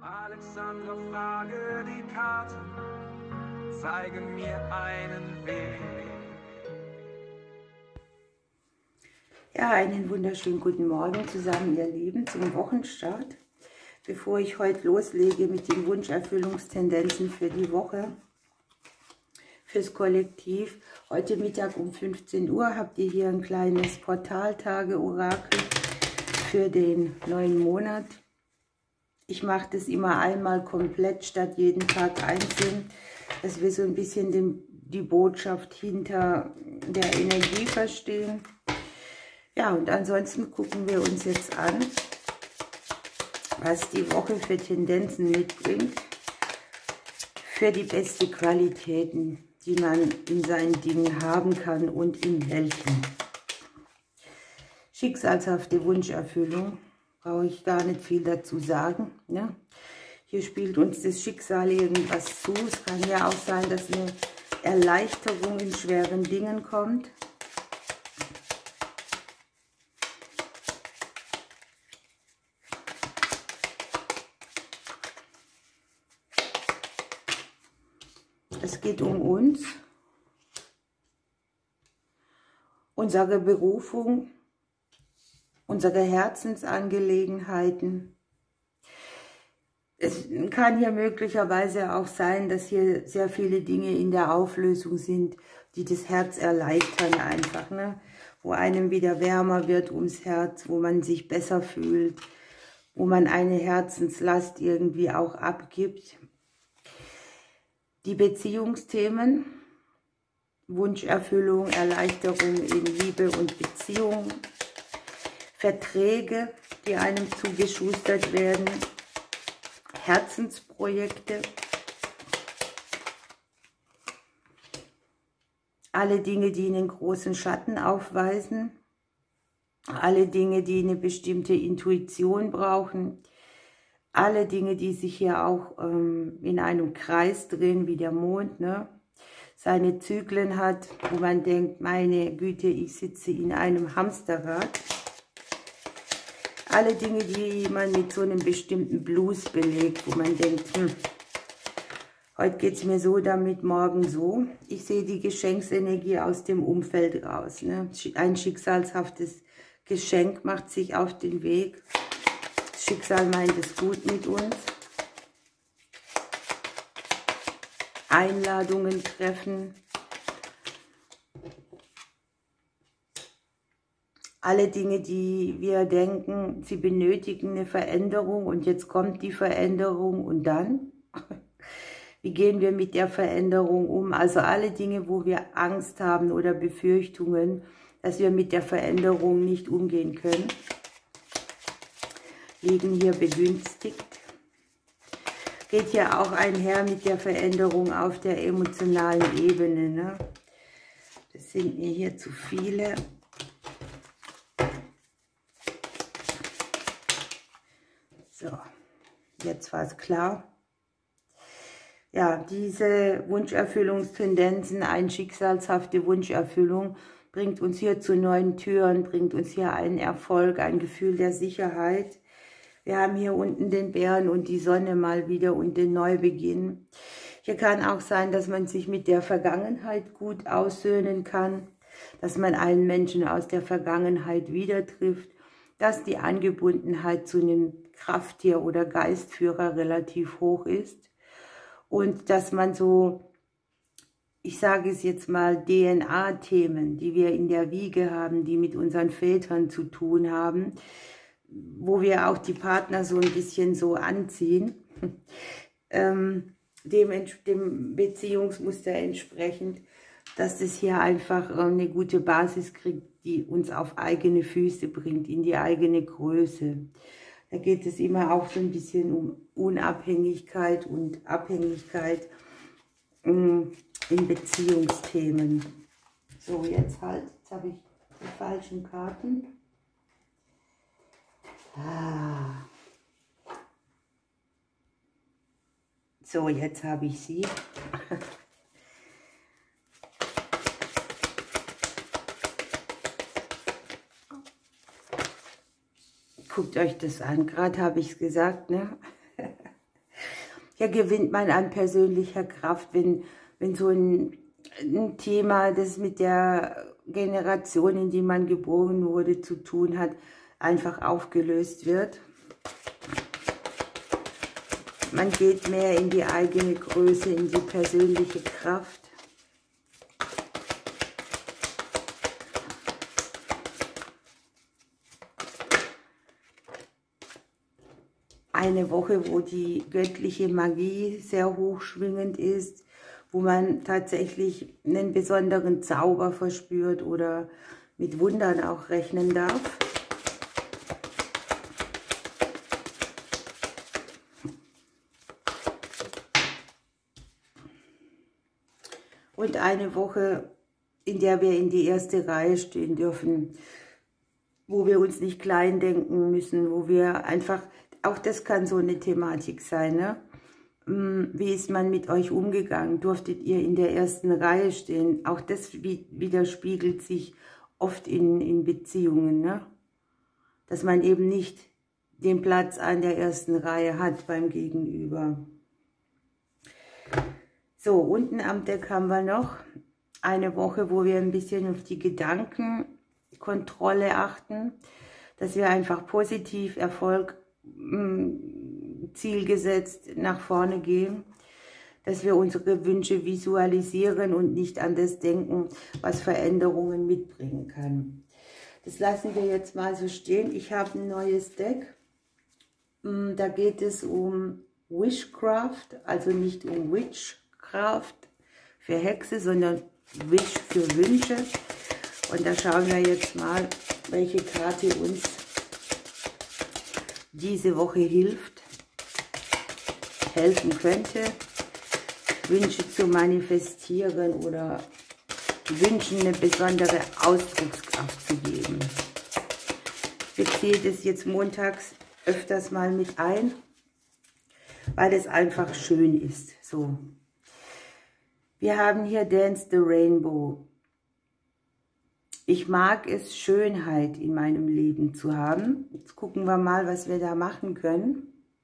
Alexandra, frage die Karten, zeigen mir einen Weg. Ja, einen wunderschönen guten Morgen zusammen, ihr Lieben, zum Wochenstart. Bevor ich heute loslege mit den Wunscherfüllungstendenzen für die Woche, fürs Kollektiv, heute Mittag um 15 Uhr habt ihr hier ein kleines Portaltage-Orakel für den neuen Monat. Ich mache das immer einmal komplett statt jeden Tag einzeln, dass wir so ein bisschen die Botschaft hinter der Energie verstehen. Ja, und ansonsten gucken wir uns jetzt an, was die Woche für Tendenzen mitbringt, für die besten Qualitäten, die man in seinen Dingen haben kann und in welchen. Schicksalshafte Wunscherfüllung, brauche ich gar nicht viel dazu sagen. Ne? Hier spielt uns das Schicksal irgendwas zu. Es kann ja auch sein, dass eine Erleichterung in schweren Dingen kommt. Es geht um uns, unsere Berufung, unsere Herzensangelegenheiten. Es kann hier möglicherweise auch sein, dass hier sehr viele Dinge in der Auflösung sind, die das Herz erleichtern einfach, ne? Wo einem wieder wärmer wird ums Herz, wo man sich besser fühlt, wo man eine Herzenslast irgendwie auch abgibt. Die Beziehungsthemen, Wunscherfüllung, Erleichterung in Liebe und Beziehung, Verträge, die einem zugeschustert werden, Herzensprojekte, alle Dinge, die einen großen Schatten aufweisen, alle Dinge, die eine bestimmte Intuition brauchen, alle Dinge, die sich hier auch in einem Kreis drehen, wie der Mond, ne? Seine Zyklen hat, wo man denkt, meine Güte, ich sitze in einem Hamsterrad. Alle Dinge, die man mit so einem bestimmten Blues belegt, wo man denkt, heute geht es mir so damit, morgen so. Ich sehe die Geschenksenergie aus dem Umfeld raus. Ne? Ein schicksalshaftes Geschenk macht sich auf den Weg. Das Schicksal meint es gut mit uns. Einladungen treffen. Alle Dinge, die wir denken, sie benötigen eine Veränderung und jetzt kommt die Veränderung und dann? Wie gehen wir mit der Veränderung um? Also alle Dinge, wo wir Angst haben oder Befürchtungen, dass wir mit der Veränderung nicht umgehen können, liegen hier begünstigt. Geht hier auch einher mit der Veränderung auf der emotionalen Ebene. Ne? Das sind mir hier zu viele. So, jetzt war es klar. Ja, diese Wunscherfüllungstendenzen, eine schicksalshafte Wunscherfüllung, bringt uns hier zu neuen Türen, bringt uns hier einen Erfolg, ein Gefühl der Sicherheit. Wir haben hier unten den Bären und die Sonne mal wieder und den Neubeginn. Hier kann auch sein, dass man sich mit der Vergangenheit gut aussöhnen kann, dass man einen Menschen aus der Vergangenheit wieder trifft, dass die Angebundenheit zu einem Krafttier oder Geistführer relativ hoch ist und dass man so, ich sage es jetzt mal, DNA-Themen, die wir in der Wiege haben, die mit unseren Vätern zu tun haben, wo wir auch die Partner so ein bisschen so anziehen, dem Beziehungsmuster entsprechend, dass es hier einfach eine gute Basis kriegt, die uns auf eigene Füße bringt, in die eigene Größe. Da geht es immer auch so ein bisschen um Unabhängigkeit und Abhängigkeit in Beziehungsthemen. So, jetzt habe ich die falschen Karten. So, jetzt habe ich sie. Guckt euch das an. Gerade habe ich es gesagt, ne? hier gewinnt man an persönlicher Kraft, wenn so ein Thema, das mit der Generation, in die man geboren wurde, zu tun hat, einfach aufgelöst wird. Man geht mehr in die eigene Größe, in die persönliche Kraft. Eine Woche, wo die göttliche Magie sehr hochschwingend ist, wo man tatsächlich einen besonderen Zauber verspürt oder mit Wundern auch rechnen darf. Und eine Woche, in der wir in die erste Reihe stehen dürfen, wo wir uns nicht klein denken müssen, wo wir einfach, auch das kann so eine Thematik sein, ne? Wie ist man mit euch umgegangen? Durftet ihr in der ersten Reihe stehen? Auch das widerspiegelt sich oft in Beziehungen, ne? Dass man eben nicht den Platz an der ersten Reihe hat beim Gegenüber. So, unten am Deck haben wir noch eine Woche, wo wir ein bisschen auf die Gedankenkontrolle achten, dass wir einfach positiv Erfolg zielgesetzt nach vorne gehen, dass wir unsere Wünsche visualisieren und nicht an das denken, was Veränderungen mitbringen kann. Das lassen wir jetzt mal so stehen. Ich habe ein neues Deck. Da geht es um Wishcraft, also nicht um Witchcraft für Hexe, sondern Wish für Wünsche. Und da schauen wir jetzt mal, welche Karte uns diese Woche helfen könnte, Wünsche zu manifestieren oder Wünschen eine besondere Ausdruckskraft zu geben. Ich beziehe das jetzt montags öfters mal mit ein, weil es einfach schön ist. So. Wir haben hier Dance the Rainbow. Ich mag es, Schönheit in meinem Leben zu haben. Jetzt gucken wir mal, was wir da machen können.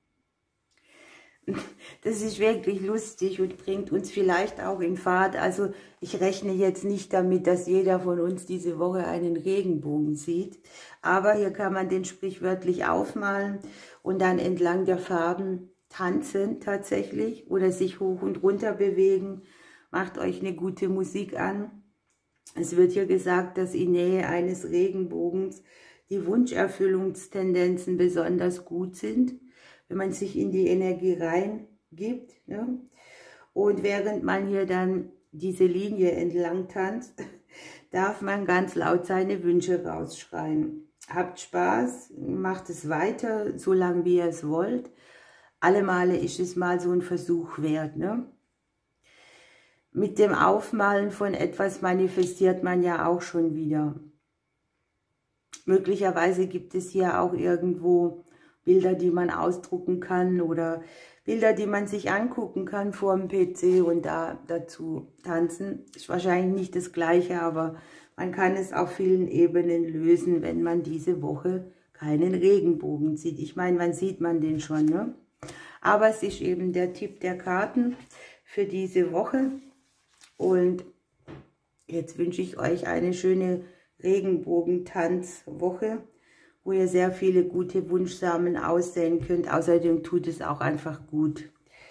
Das ist wirklich lustig und bringt uns vielleicht auch in Fahrt. Also ich rechne jetzt nicht damit, dass jeder von uns diese Woche einen Regenbogen sieht. Aber hier kann man den sprichwörtlich aufmalen und dann entlang der Farben tanzen tatsächlich oder sich hoch und runter bewegen. Macht euch eine gute Musik an. Es wird hier gesagt, dass in Nähe eines Regenbogens die Wunscherfüllungstendenzen besonders gut sind, wenn man sich in die Energie reingibt. Ne? Und während man hier dann diese Linie entlang tanzt, darf man ganz laut seine Wünsche rausschreien. Habt Spaß, macht es weiter, so lange wie ihr es wollt. Alle Male ist es mal so ein Versuch wert, ne? Mit dem Aufmalen von etwas manifestiert man ja auch schon wieder. Möglicherweise gibt es hier auch irgendwo Bilder, die man ausdrucken kann oder Bilder, die man sich angucken kann vor dem PC und dazu tanzen. Ist wahrscheinlich nicht das Gleiche, aber man kann es auf vielen Ebenen lösen, wenn man diese Woche keinen Regenbogen sieht. Ich meine, wann sieht man den schon, ne? Aber es ist eben der Tipp der Karten für diese Woche. Und jetzt wünsche ich euch eine schöne Regenbogentanzwoche, wo ihr sehr viele gute Wunschsamen aussehen könnt. Außerdem tut es auch einfach gut,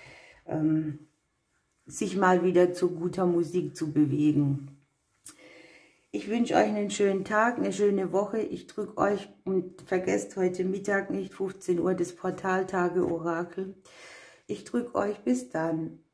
sich mal wieder zu guter Musik zu bewegen. Ich wünsche euch einen schönen Tag, eine schöne Woche. Ich drücke euch und vergesst heute Mittag nicht 15 Uhr das Portaltage-Orakel. Ich drücke euch bis dann.